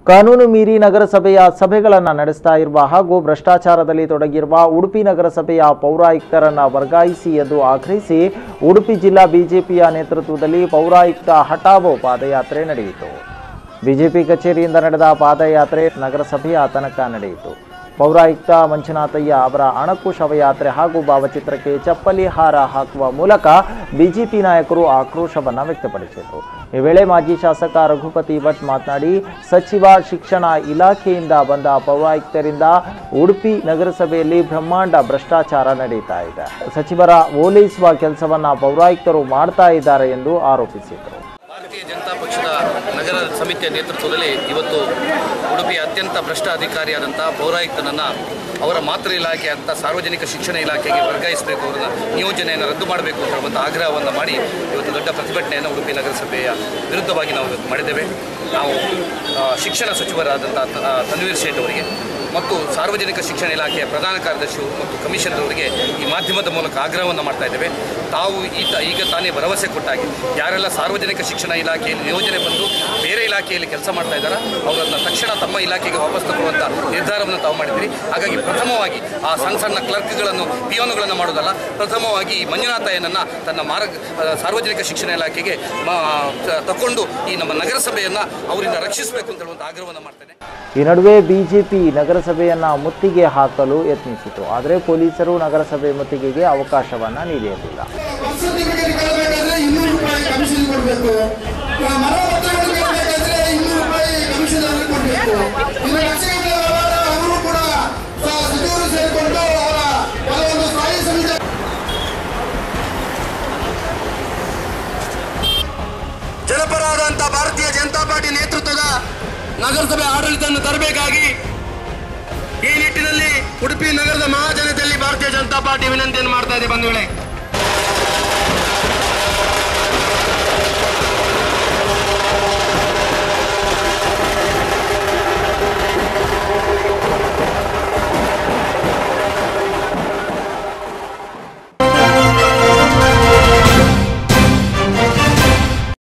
ಕಾನೂನು ಮೀರಿ ನಗರಸಭೆಯ ಸಭೆಗಳನ್ನು ನಡೆಸ್ತಾ ಇರುವ ಹಾಗೂ ಭ್ರಷ್ಟಾಚಾರದಲ್ಲಿ ತೊಡಗಿರುವ ಉಡುಪಿ ನಗರಸಭೆಯ ಪೌರಾಯುಕ್ತರನ್ನು ವರ್ಗಾಯಿಸಿ ಎಂದು ಆಗ್ರಹಿಸಿ ಉಡುಪಿ ಜಿಲ್ಲಾ ಬಿಜೆಪಿಯ ನೇತೃತ್ವದಲ್ಲಿ ಪೌರಾಯುಕ್ತ ಹಟಾವೋ ಪಾದಯಾತ್ರೆ ನಡೆಯಿತು. ಬಿಜೆಪಿ ಕಚೇರಿಯಿಂದ ನಡೆದ ಪಾದಯಾತ್ರೆ ನಗರಸಭೆಯ ತನಕ ನಡೆಯಿತು. ಪೌರಾಯುಕ್ತ ಮಂಜುನಾಥಯ್ಯ ಅವರ ಅಣಕು ಶವಯಾತ್ರೆ ಹಾಗೂ ಭಾವಚಿತ್ರಕ್ಕೆ ಚಪ್ಪಲಿ ಹಾರ ಹಾಕುವ ಮೂಲಕ ಬಿಜೆಪಿ ನಾಯಕರು ಆಕ್ರೋಶವನ್ನು ವ್ಯಕ್ತಪಡಿಸಿದರು. ಈ ವೇಳೆ ಮಾಜಿ ಶಾಸಕ ರಘುಪತಿ ಭಟ್ ಮಾತನಾಡಿ, ಸಚಿವ ಶಿಕ್ಷಣ ಇಲಾಖೆಯಿಂದ ಬಂದ ಪೌರಾಯುಕ್ತರಿಂದ ಉಡುಪಿ ನಗರಸಭೆಯಲ್ಲಿ ಬ್ರಹ್ಮಾಂಡ ಭ್ರಷ್ಟಾಚಾರ ನಡೀತಾ ಇದೆ. ಸಚಿವರ ಓಲೈಸುವ ಕೆಲಸವನ್ನ ಪೌರಾಯುಕ್ತರು ಮಾಡ್ತಾ ಇದ್ದಾರೆ ಎಂದು ಆರೋಪಿಸಿದರು. ಭಾರತೀಯ ಜನತಾ ಪಕ್ಷದ ನಗರ ಸಮಿತಿಯ ನೇತೃತ್ವದಲ್ಲಿ ಇವತ್ತು ಉಡುಪಿಯ ಅತ್ಯಂತ ಭ್ರಷ್ಟ ಅಧಿಕಾರಿಯಾದಂಥ ಪೌರಾಯುಕ್ತನನ್ನು ಅವರ ಮಾತೃ ಇಲಾಖೆ ಅಂತ ಸಾರ್ವಜನಿಕ ಶಿಕ್ಷಣ ಇಲಾಖೆಗೆ ವರ್ಗಾಯಿಸಬೇಕು, ಅವರ ನಿಯೋಜನೆಯನ್ನು ರದ್ದು ಮಾಡಬೇಕು ಅಂತ ಆಗ್ರಹವನ್ನು ಮಾಡಿ ಇವತ್ತು ದೊಡ್ಡ ಪ್ರತಿಭಟನೆಯನ್ನು ಉಡುಪಿ ನಗರಸಭೆಯ ವಿರುದ್ಧವಾಗಿ ನಾವು ಇವತ್ತು ಮಾಡಿದ್ದೇವೆ. ನಾವು ಶಿಕ್ಷಣ ಸಚಿವರಾದಂಥ ತನ್ವೀರ್ ಸೇಠ್ ಅವರಿಗೆ ಮತ್ತು ಸಾರ್ವಜನಿಕ ಶಿಕ್ಷಣ ಇಲಾಖೆಯ ಪ್ರಧಾನ ಕಾರ್ಯದರ್ಶಿ ಮತ್ತು ಕಮಿಷನರ್ ಅವರಿಗೆ ಈ ಮಾಧ್ಯಮದ ಮೂಲಕ ಆಗ್ರಹವನ್ನು ಮಾಡ್ತಾ ಇದ್ದೇವೆ. ತಾವು ಈಗ ತಾನೇ ಭರವಸೆ ಕೊಟ್ಟಾಗಿ ಯಾರೆಲ್ಲ ಸಾರ್ವಜನಿಕ ಶಿಕ್ಷಣ ಇಲಾಖೆಯಲ್ಲಿ ನಿಯೋಜನೆ ಬಂದು ಬೇರೆ ಇಲಾಖೆಯಲ್ಲಿ ಕೆಲಸ ಮಾಡ್ತಾ ಇದ್ದಾರೆ ಅವರನ್ನು ತಕ್ಷಣ ತಮ್ಮ ಇಲಾಖೆಗೆ ವಾಪಸ್ ತಗೊಳ್ಳುವಂಥ ನಿರ್ಧಾರವನ್ನು ತಾವು ಮಾಡಿದ್ದೀರಿ. ಹಾಗಾಗಿ ಪ್ರಥಮವಾಗಿ ಆ ಸಣ್ಣ ಸಣ್ಣ ಕ್ಲರ್ಕ್ಗಳನ್ನು ಪಿಯೋನುಗಳನ್ನು ಮಾಡೋದಲ್ಲ, ಪ್ರಥಮವಾಗಿ ಈ ಮಂಜುನಾಥಯ್ಯನನ್ನು ತನ್ನ ಸಾರ್ವಜನಿಕ ಶಿಕ್ಷಣ ಇಲಾಖೆಗೆ ತಗೊಂಡು ಈ ನಮ್ಮ ನಗರಸಭೆಯನ್ನು ಅವರಿಂದ ರಕ್ಷಿಸಬೇಕು ಅಂತ ಹೇಳುವಂಥ ಆಗ್ರಹವನ್ನು ಮಾಡ್ತೇನೆ. ಈ ನಡುವೆ ಬಿಜೆಪಿ ನಗರಸಭೆಯನ್ನ ಮುತ್ತಿಗೆ ಹಾಕಲು ಯತ್ನಿಸಿತು. ಆದರೆ ಪೊಲೀಸರು ನಗರಸಭೆ ಮುತ್ತಿಗೆಗೆ ಅವಕಾಶವನ್ನ ನೀಡಿರಲಿಲ್ಲ. ಜನಪರವಾದಂಥ ಭಾರತೀಯ ಜನತಾ ಪಾರ್ಟಿ ನೇತೃತ್ವದ ನಗರಸಭೆ ಆಡಳಿತವನ್ನು ತರಬೇಕಾಗಿ ಈ ನಿಟ್ಟಿನಲ್ಲಿ ಉಡುಪಿ ನಗರದ ಮಹಾಜನತೆಯಲ್ಲಿ ಭಾರತೀಯ ಜನತಾ ಪಾರ್ಟಿ ವಿನಂತಿಯನ್ನು ಮಾಡ್ತಾ ಇದೆ. ಬಂಧುಗಳೇ,